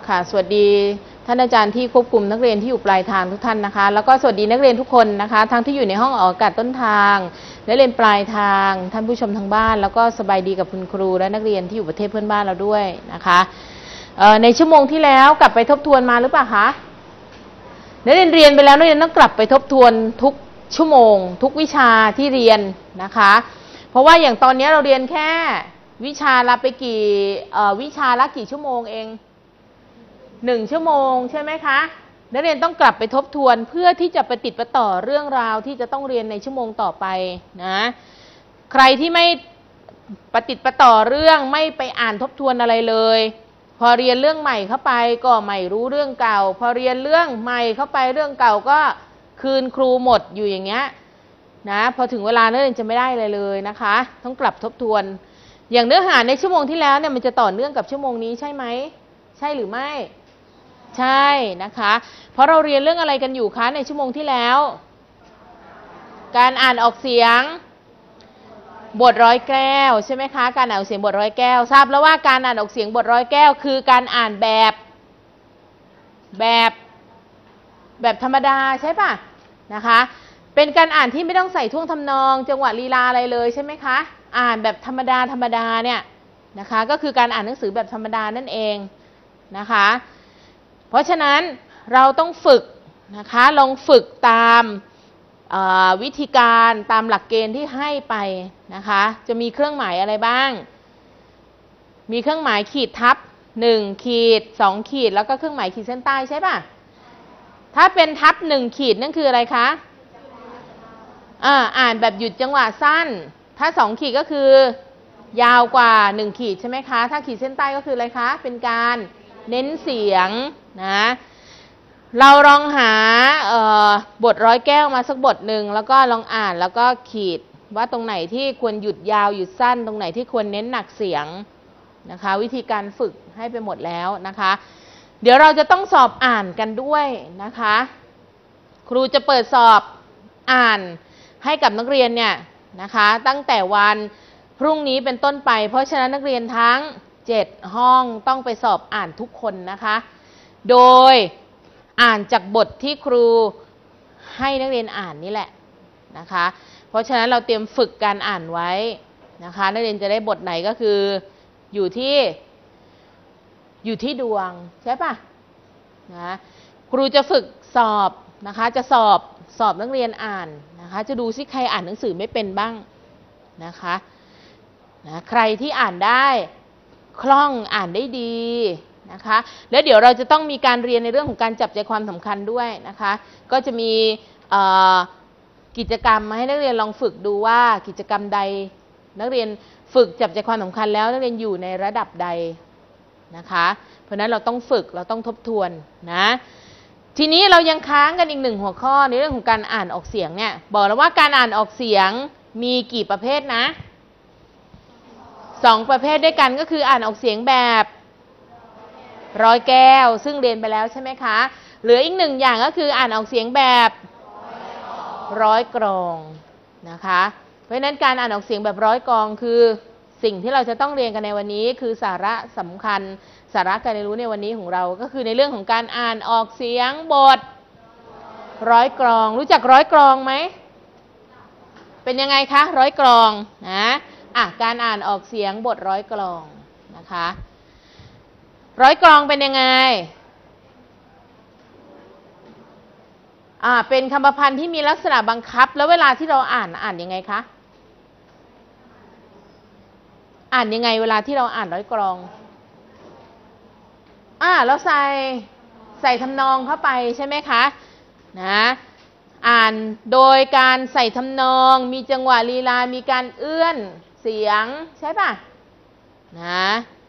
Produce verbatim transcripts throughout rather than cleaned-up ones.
ค่ะสวัสดีท่านอาจารย์ที่ควบคุมนักเรียนที่อยู่ปลายทางทุกท่านนะคะแล้วก็สวัสดีนักเรียนทุกคนนะคะทั้งที่อยู่ในห้องออกอากาศต้นทางและเรียนปลายทางท่านผู้ชมทางบ้านแล้วก็สบายดีกับคุณครูและนักเรียนที่อยู่ประเทศเพื่อนบ้านเราด้วยนะคะในชั่วโมงที่แล้วกลับไปทบทวนมาหรือเปล่าคะนักเรียนเรียนไปแล้วนักเรียนต้องกลับไปทบทวนทุกชั่วโมงทุกวิชาที่เรียนนะคะเพราะว่าอย่างตอนนี้เราเรียนแค่วิชาละไปกี่วิชาละกี่ชั่วโมงเองหนึ่งชั่วโมงใช่ไหมคะนักเรียนต้องกลับไปทบทวนเพื่อที่จะไปติดประต่อเรื่องราวที่จะต้องเรียนในชั่วโมงต่อไปนะใครที่ไม่ปฏิติดประต่อเรื่องไม่ไปอ่านทบทวนอะไรเลยพอเรียนเรื่องใหม่เข้าไปก็ไม่รู้เรื่องเก่าพอเรียนเรื่องใหม่เข้าไปเรื่องเก่าก็คืนครูหมดอยู่อย่างเงี้ยนะพอถึงเวลานักเรียนจะไม่ได้อะไรเลยนะคะต้องกลับทบทวนอย่างเนื้อหาในชั่วโมงที่แล้วเนี่ยมันจะต่อเนื่องกับชั่วโมงนี้ใช่ไหมใช่หรือไม่ใช่นะคะเพราะเราเรียนเรื่องอะไรกันอยู่คะในชั่วโมงที่แล้วการอ่านออกเสียงบทร้อยแก้วใช่ไหมคะการอ่านออกเสียงบทร้อยแก้วทราบแล้วว่าการอ่านออกเสียงบทร้อยแก้วคือการอ่านแบบแบบแบบธรรมดาใช่ปะนะคะเป็นการอ่านที่ไม่ต้องใส่ท่วงทำนองจังหวะลีลาอะไรเลยใช่ไหมคะอ่านแบบธรรมดาธรรมดาเนี่ยนะคะก็คือการอ่านหนังสือแบบธรรมดานั่นเองนะคะเพราะฉะนั้นเราต้องฝึกนะคะลองฝึกตามวิธีการตามหลักเกณฑ์ที่ให้ไปนะคะจะมีเครื่องหมายอะไรบ้างมีเครื่องหมายขีดทับหนึ่งขีดสองขีดแล้วก็เครื่องหมายขีดเส้นใต้ใช่ป่ะถ้าเป็นทับหนึ่งขีดนั่นคืออะไรคะอ่าอ่านแบบหยุดจังหวะสั้นถ้าสองขีดก็คือยาวกว่าหนึ่งขีดใช่ไหมคะถ้าขีดเส้นใต้ก็คืออะไรคะเป็นการเน้นเสียงนะเราลองหาบทร้อยแก้วมาสักบทหนึ่งแล้วก็ลองอ่านแล้วก็ขีดว่าตรงไหนที่ควรหยุดยาวหยุดสั้นตรงไหนที่ควรเน้นหนักเสียงนะคะวิธีการฝึกให้ไปหมดแล้วนะคะเดี๋ยวเราจะต้องสอบอ่านกันด้วยนะคะครูจะเปิดสอบอ่านให้กับนักเรียนเนี่ยนะคะตั้งแต่วันพรุ่งนี้เป็นต้นไปเพราะฉะนั้นนักเรียนทั้งเจ็ดห้องต้องไปสอบอ่านทุกคนนะคะโดยอ่านจากบทที่ครูให้นักเรียนอ่านนี่แหละนะคะเพราะฉะนั้นเราเตรียมฝึกการอ่านไว้นะคะนักเรียนจะได้บทไหนก็คืออยู่ที่อยู่ที่ดวงใช่ปะนะครูจะฝึกสอบนะคะจะสอบสอบนักเรียนอ่านนะคะจะดูซิใครอ่านหนังสือไม่เป็นบ้างนะคะนะใครที่อ่านได้คล่องอ่านได้ดีนะคะแล้วเดี๋ยวเราจะต้องมีการเรียนในเรื่องของการจับใจความสำคัญด้วยนะคะก็จะมีกิจกรรมมาให้นักเรียนลองฝึกดูว่ากิจกรรมใดนักเรียนฝึกจับใจความสำคัญแล้วนักเรียนอยู่ในระดับใดนะคะเพราะนั้นเราต้องฝึกเราต้องทบทวนนะทีนี้เรายังค้างกันอีกหนึ่งหัวข้อในเรื่องของการอ่านออกเสียงเนี่ยบอกแล้วว่าการอ่านออกเสียงมีกี่ประเภทนะสองประเภทด้วยกันก็คืออ่านออกเสียงแบบร้อยแก้วซึ่งเรียนไปแล้วใช่ไหมคะเหลืออีกหนึ่งอย่างก็คืออ่านออกเสียงแบบร้อยกรองนะคะเพราะฉะนั้นการอ่านออกเสียงแบบร้อยกรองคือสิ่งที่เราจะต้องเรียนกันในวันนี้คือสาระสำคัญสาระการเรียนรู้ในวันนี้ของเราก็คือในเรื่องของการอ่านออกเสียงบทร้อยกรองรู้จักร้อยกรองไหมเป็นยังไงคะร้อยกรองนะอ่ะการอ่านออกเสียงบทร้อยกรองนะคะร้อยกรองเป็นยังไงอ่าเป็นคำประพันธ์ที่มีลักษณะบังคับแล้วเวลาที่เราอ่านอ่านยังไงคะอ่านยังไงเวลาที่เราอ่านร้อยกรองอ่าเราใส่ใส่ทำนองเข้าไปใช่ไหมคะนะอ่านโดยการใส่ทำนองมีจังหวะลีลามีการเอื้อนเสียงใช่ป่ะนะ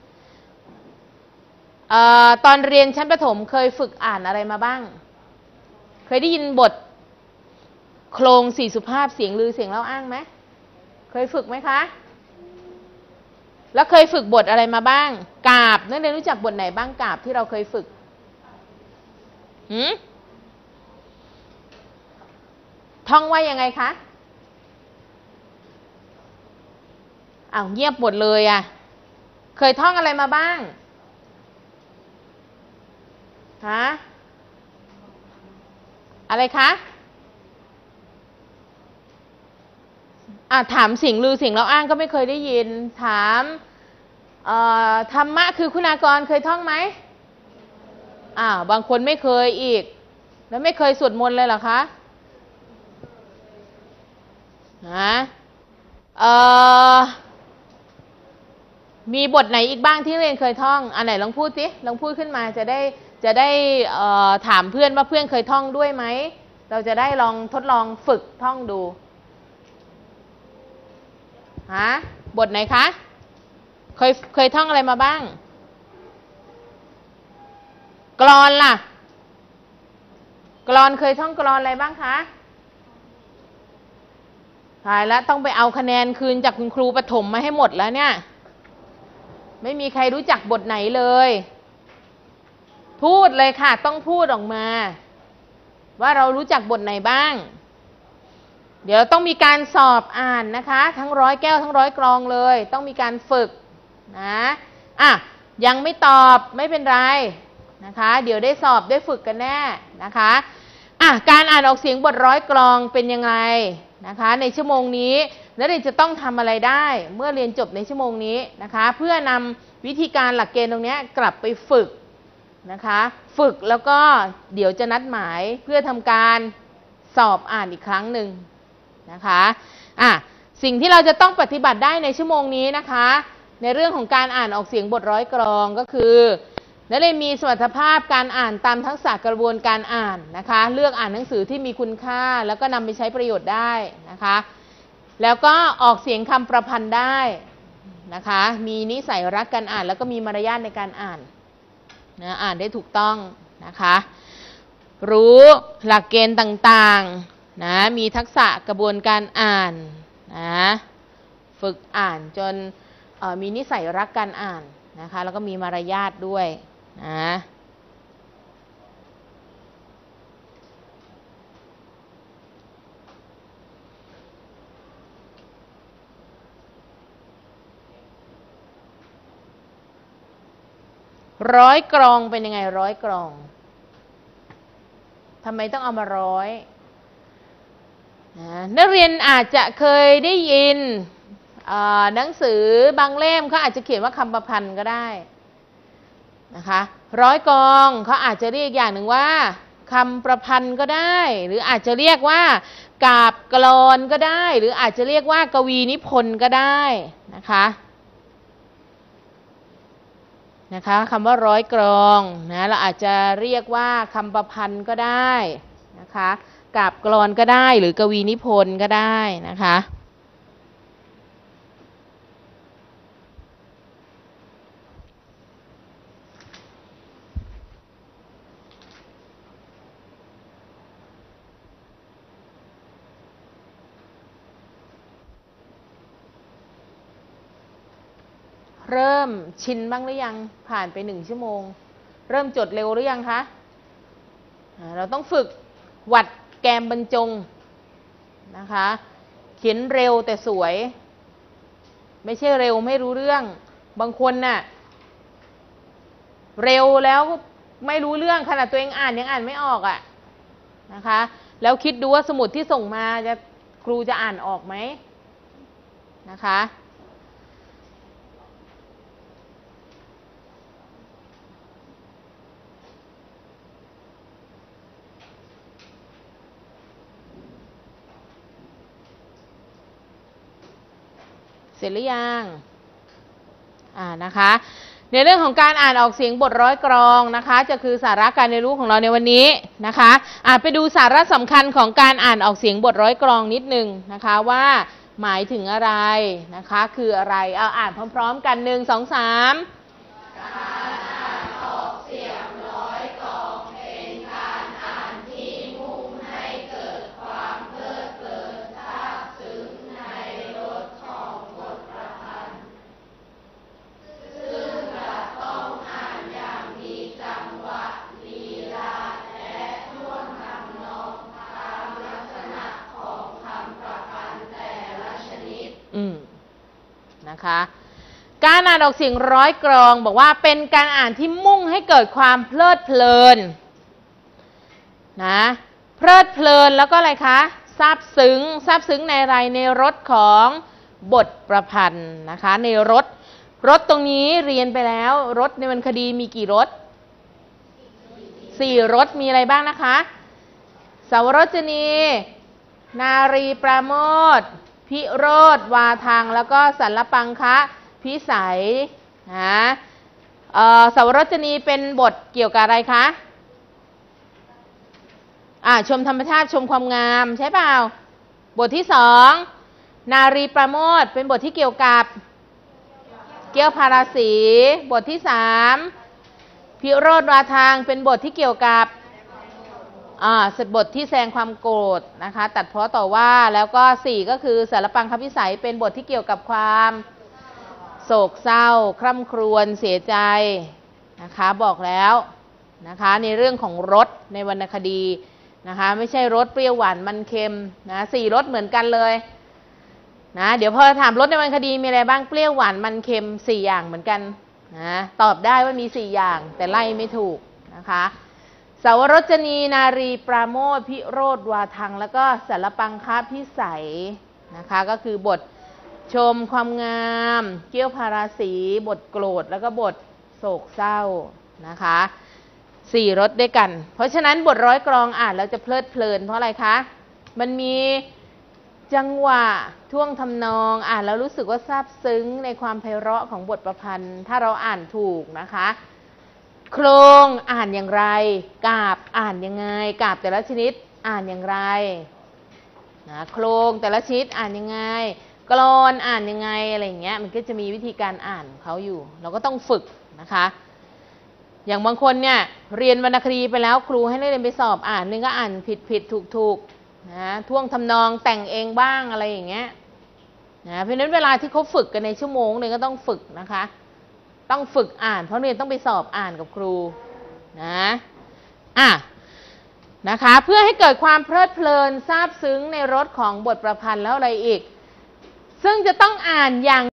เอ่อตอนเรียนชั้นประถมเคยฝึกอ่านอะไรมาบ้างเคยได้ยินบทโครงสี่สุภาพเสียงลือเสียงเล่าอ้างไหมเคยฝึกไหมคะแล้วเคยฝึกบทอะไรมาบ้างกาบนักเรียนรู้จักบทไหนบ้างกาบที่เราเคยฝึกหืมท่องว่ายังไงคะอ้าวเงียบหมดเลยอ่ะเคยท่องอะไรมาบ้างฮะอะไรคะอ่ะถามสิ่งลือสิ่งเราอ้างก็ไม่เคยได้ยินถามธรรมะคือคุณากรเคยท่องไหมอ่าวบางคนไม่เคยอีกแล้วไม่เคยสวดมนต์เลยเหรอคะฮะเอ่อมีบทไหนอีกบ้างที่เรียนเคยท่องอันไหนลองพูดสิลองพูดขึ้นมาจะได้จะได้ถามเพื่อนว่าเพื่อนเคยท่องด้วยไหมเราจะได้ลองทดลองฝึกท่องดูฮะบทไหนคะเคยเคยท่องอะไรมาบ้างกลอนล่ะกลอนเคยท่องกลอนอะไรบ้างคะตายแล้วต้องไปเอาคะแนนคืนจากคุณครูประถมมาให้หมดแล้วเนี่ยไม่มีใครรู้จักบทไหนเลยพูดเลยค่ะต้องพูดออกมาว่าเรารู้จักบทไหนบ้างเดี๋ยวต้องมีการสอบอ่านนะคะทั้งร้อยแก้วทั้งร้อยกลองเลยต้องมีการฝึกนะอ่ะยังไม่ตอบไม่เป็นไรนะคะเดี๋ยวได้สอบได้ฝึกกันแน่นะคะอ่ะการอ่านออกเสียงบทร้อยกลองเป็นยังไงนะคะในชั่วโมงนี้นักเรียนจะต้องทำอะไรได้เมื่อเรียนจบในชั่วโมงนี้นะคะเพื่อนำวิธีการหลักเกณฑ์ตรงนี้กลับไปฝึกนะคะฝึกแล้วก็เดี๋ยวจะนัดหมายเพื่อทำการสอบอ่านอีกครั้งหนึ่งนะคะอ่ะสิ่งที่เราจะต้องปฏิบัติได้ในชั่วโมงนี้นะคะในเรื่องของการอ่านออกเสียงบทร้อยกลองก็คือนักเรียนมีสมรรถภาพการอ่านตามทักษะกระบวนการอ่านนะคะเลือกอ่านหนังสือที่มีคุณค่าแล้วก็นำไปใช้ประโยชน์ได้นะคะแล้วก็ออกเสียงคำประพันธ์ได้นะคะมีนิสัยรักการอ่านแล้วก็มีมารยาทในการอ่านนะอ่านได้ถูกต้องนะคะรู้หลักเกณฑ์ต่างๆนะมีทักษะกระบวนการอ่านนะฝึกอ่านจนมีนิสัยรักการอ่านนะคะแล้วก็มีมารยาทด้วยนะร้อยกรองเป็นยังไงร้อยกรองทำไมต้องเอามาร้อยนักเรียนอาจจะเคยได้ยินหนังสือบางเล่มเขาอาจจะเขียนว่าคำประพันธ์ก็ได้นะคะร้อยกรองเขาอาจจะเรียกอย่างหนึ่งว่าคำประพันธ์ก็ได้หรืออาจจะเรียกว่ากาบกลอนก็ได้หรืออาจจะเรียกว่ากวีนิพนธ์ก็ได้นะคะนะคะคำว่าร้อยกรองนะเราอาจจะเรียกว่าคำประพันธ์ก็ได้นะคะกาบกลอนก็ได้หรือกวีนิพนธ์ก็ได้นะคะเริ่มชินบ้างหรือยังผ่านไปหนึ่งชั่วโมงเริ่มจดเร็วหรือยังคะเราต้องฝึกหวัดแกมบรรจงนะคะเขียนเร็วแต่สวยไม่ใช่เร็วไม่รู้เรื่องบางคนน่ะเร็วแล้วไม่รู้เรื่องขนาดตัวเองอ่านยังอ่านไม่ออกอ่ะนะคะแล้วคิดดูว่าสมุดที่ส่งมาจะครูจะอ่านออกไหมนะคะเสร็จหรือยังอ่านะคะในเรื่องของการอ่านออกเสียงบทร้อยกรองนะคะจะคือสาระการเรียนรู้ของเราในวันนี้นะคะอ่าไปดูสาระสำคัญของการอ่านออกเสียงบทร้อยกรองนิดนึงนะคะว่าหมายถึงอะไรนะคะคืออะไรเอาอ่านพร้อมๆกันหนึ่งสองสามการอ่านออกเสียงร้อยกรองเป็นการอ่านที่มุ่งให้เกิดความเพลิดเพลินซาบซึ้งในรสของบทประพันธ์ซึ่งจะต้องอ่านอย่างมีจังหวะลีลาและท่วงทำนองตามลักษณะของคำประพันธ์แต่ละชนิดอืมนะคะการอ่านออกเสียงร้อยกรองบอกว่าเป็นการอ่านที่มุ่งให้เกิดความเพลิดเพลินนะเพลิดเพลินแล้วก็อะไรคะซาบซึ้งซาบซึ้งในอะไรในรสของบทประพันธ์นะคะในรสรสตรงนี้เรียนไปแล้วรสในวรรณคดีมีกี่รสสี่รสมีอะไรบ้างนะคะสาวรจนีนารีปราโมทย์พิโรธวาทางแล้วก็สัลปังคะพิสัยนะสาวรจนีเป็นบทเกี่ยวกับอะไรคะอ่าชมธรรมชาติชมความงามใช่เปล่าบทที่สองนารีปราโมทย์เป็นบทที่เกี่ยวกับเกี่ยวพาราสีบทที่สามพิโรธวาทางเป็นบทที่เกี่ยวกับอ่าบทที่แสดงความโกรธนะคะตัดพ้อต่อว่าแล้วก็สี่ก็คือสารปังคพิสัยเป็นบทที่เกี่ยวกับความโศกเศร้าคร่ำครวญเสียใจนะคะบอกแล้วนะคะในเรื่องของรสในวรรณคดีนะคะไม่ใช่รสเปรี้ยวหวานมันเค็มนะสี่รสเหมือนกันเลยนะเดี๋ยวพอถามรสในวรรณคดีมีอะไรบ้างเปรี้ยวหวานมันเค็มสี่อย่างเหมือนกันนะตอบได้ว่ามีสี่อย่างแต่ไล่ไม่ถูกนะคะสาวรจนีนารีปราโมทย์พิโรธวาทังแล้วก็สารปังคะพิสัยนะคะก็คือบทชมความงามเกี่ยวพาราสีบทโกรธแล้วก็บทโศกเศร้านะคะสี่รสด้วยกันเพราะฉะนั้นบทร้อยกรองอ่านแล้วจะเพลิดเพลินเพราะอะไรคะมันมีจังหวะท่วงทำนองอ่านแล้วรู้สึกว่าซาบซึ้งในความไพเราะของบทประพันธ์ถ้าเราอ่านถูกนะคะโครงอ่านอย่างไรกาบอ่านยังไงกาบแต่ละชนิดอ่านอย่างไรนะโครงแต่ละชนิดอ่านยังไงกลอนอ่านยังไงอะไรอย่างเงี้ยมันก็จะมีวิธีการอ่านของเขาอยู่เราก็ต้องฝึกนะคะอย่างบางคนเนี่ยเรียนวรรณคดีไปแล้วครูให้นักเรียนไปสอบอ่านนึงก็อ่านผิดผิดถูกถูกนะท่วงทำนองแต่งเองบ้างอะไรอย่างเงี้ยนะเพราะฉะนั้นเวลาที่เขาฝึกกันในชั่วโมงนึงก็ต้องฝึกนะคะต้องฝึกอ่านเพราะเรียนต้องไปสอบอ่านกับครูนะอ่ะนะคะเพื่อให้เกิดความเพลิดเพลินซาบซึ้งในรสของบทประพันธ์แล้วอะไรอีกซึ่งจะต้องอ่านอย่าง